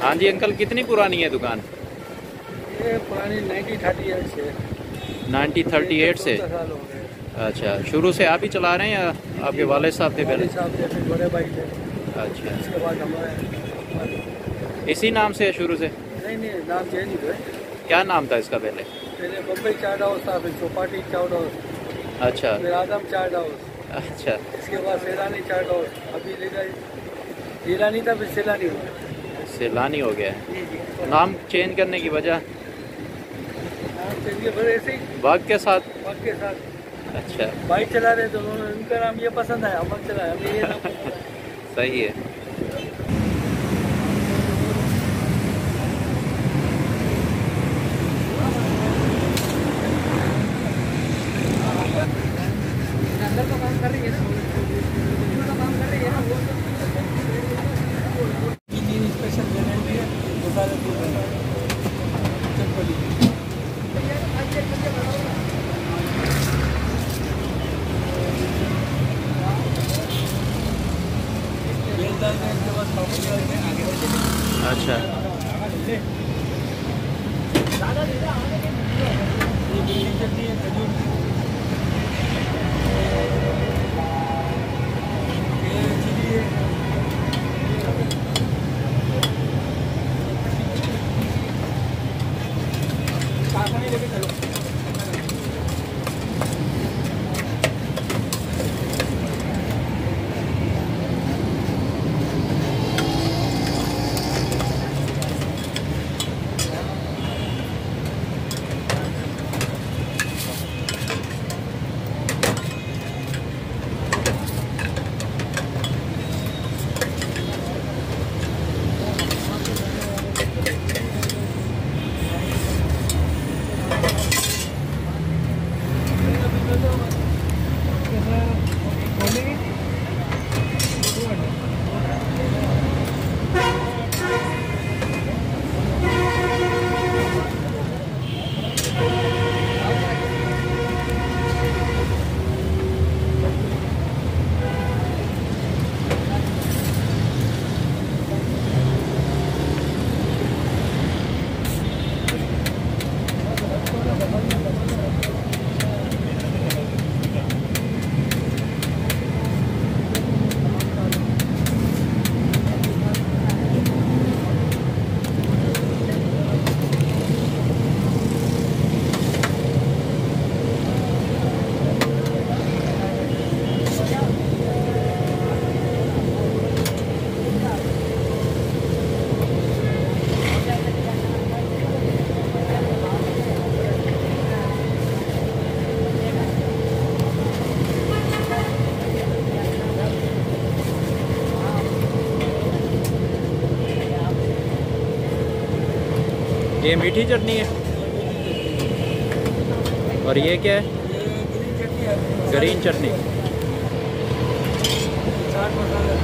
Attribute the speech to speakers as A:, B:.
A: हाँ जी अंकल, कितनी पुरानी है दुकान?
B: ये पुरानी 1938 से।
A: 1938 से?
B: साल हो गए।
A: अच्छा, शुरू से आप ही चला रहे हैं या आपके वालिद साहब थे पहले?
B: साहब थे, फिर बड़े भाई थे।
A: अच्छा,
B: इसके बाद हमारे
A: इसी नाम से है शुरू से?
B: नहीं, नाम चेंज हुए।
A: क्या नाम था इसका पहले?
B: पहले मुंबई चाट हाउस था, फिर चौपाटी चाट हाउस,
A: अच्छा,
B: फिर आदम चाट हाउस,
A: अच्छा,
B: इसके बाद सैलानी चाट हाउस। अभी लीलानी था, फिर सैलानी हुआ।
A: सैलानी हो गया है।
B: जी।
A: नाम चेंज करने की वजह?
B: नाम चेंज फिर ऐसे ही
A: वक्त के साथ। अच्छा,
B: बाइक चला रहे तो उनका नाम ये पसंद है, हम चलाए, हमें ये नाम पसंद है।
A: सही है।
B: अंदर का काम कर रही है ना, काम कर रही है ना वो स्पेशल वेराइटी है।
A: अच्छा, ये मीठी चटनी है और ये क्या है? ग्रीन चटनी।
B: चाट मसाला